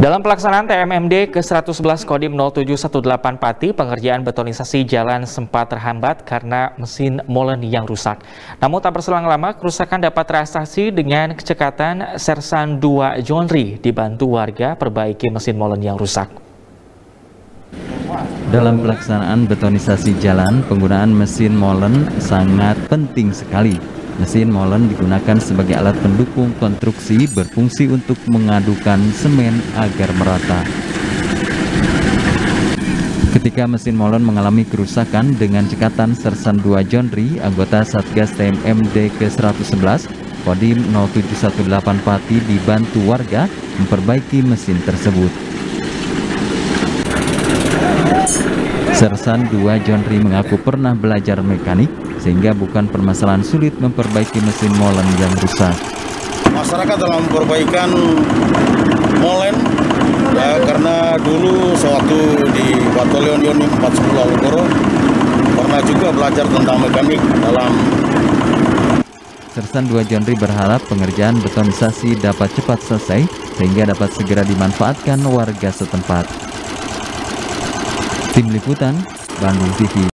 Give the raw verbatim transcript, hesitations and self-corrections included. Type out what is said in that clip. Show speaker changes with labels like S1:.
S1: Dalam pelaksanaan T M M D ke seratus sebelas Kodim nol tujuh satu delapan Pati, pengerjaan betonisasi jalan sempat terhambat karena mesin molen yang rusak. Namun tak berselang lama, kerusakan dapat teratasi dengan kecekatan Sersan dua Jonri dibantu warga perbaiki mesin molen yang rusak.
S2: Dalam pelaksanaan betonisasi jalan, penggunaan mesin molen sangat penting sekali. Mesin molen digunakan sebagai alat pendukung konstruksi, berfungsi untuk mengadukan semen agar merata. Ketika mesin molen mengalami kerusakan dengan cekatan Sersan dua Jonri, anggota Satgas T M M D ke seratus sebelas Kodim nol tujuh satu delapan Pati dibantu warga memperbaiki mesin tersebut. Sersan dua Jonri mengaku pernah belajar mekanik, sehingga bukan permasalahan sulit memperbaiki mesin molen yang rusak.
S3: Masyarakat dalam perbaikan molen, ya, karena dulu sewaktu di Batalion Yonif empat sepuluh Alukoro pernah juga belajar tentang mekanik dalam.
S2: Sersan dua Jonri berharap pengerjaan betonisasi dapat cepat selesai, sehingga dapat segera dimanfaatkan warga setempat. Tim Liputan, Bandung T V.